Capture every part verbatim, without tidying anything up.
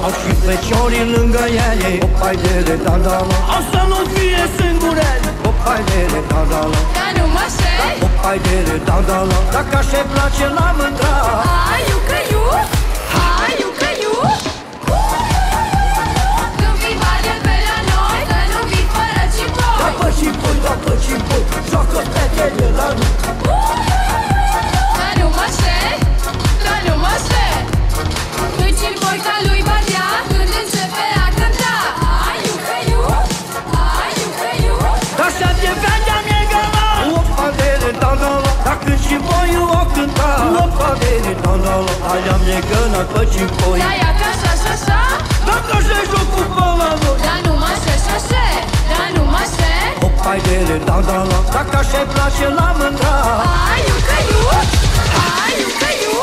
Au și feciorii lângă ele, hop, haidere, da-da-la. Au să nu fie singurele, hop, haidere, da-da-la. Dar nu mă șei, hop, haidere, da-da-la. Dacă așa-i place la mândra, hai, iucă-iu, hai, iucă-iu. Când vii bani pe la noi, să nu vii fără cipoi. Da pă și pui, da pă și pui, joacă fetele la noi. Dar nu mă șei, dar nu mă șei. Nu cipoi ca lui Badea când începe a cânta. Hai, iucă-iu, hai, iucă-iu. Așa de vedea mi-e găla, hop, haidere, da-da-la. Dacă și voi o cânta, hop, haidere, da-da-la. Aia mi-e găla, pă și pui. Da, ia ca așa și așa. Dacă așa-i jocul pe la noi. Dar nu mă șei și așa, dar nu mă șei. Hop, haidere, da-da-la. Dacă așa-i place la mândra, Hai, iucă-iu, hai, iucă-iu.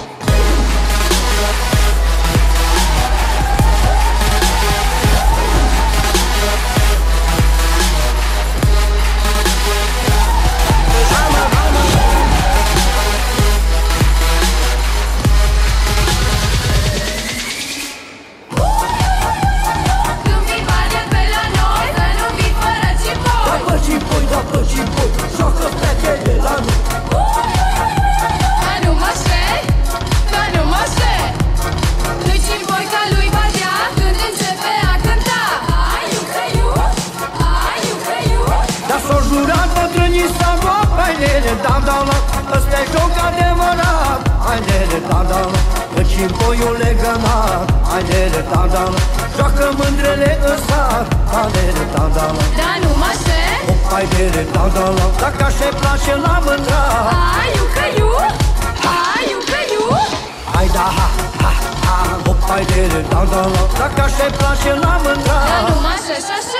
Când vii bani pe la noi, să nu vii fără cipoi. da pă și pui, da pă și pui, joacă fetele la noi. Dar nu mă șei, dar nu mă șei. Nu cipoi ca lui Badea când începe a cânta. Hai, iucă-iu, hai, iucă-iu. Dar s-o jurat bătrânii să hop, haidere, da-da-la. Ăsta-i joc adevărat, haidere, da-da-la. Căci în boiul legănat, haidere, da-da-la. Joacă mândrele în sat, haidere, da-da-la. Dar nu mă șei, Hop, haidere, da-da-la. Dacă așa-i place la mândra, hai, iucă-iu, hai, iucă-iu. hai da, ha, ha, ha. Hop, haidere, da-da-la. Dacă așa-i place la mândra, Dar nu mă șei și așa.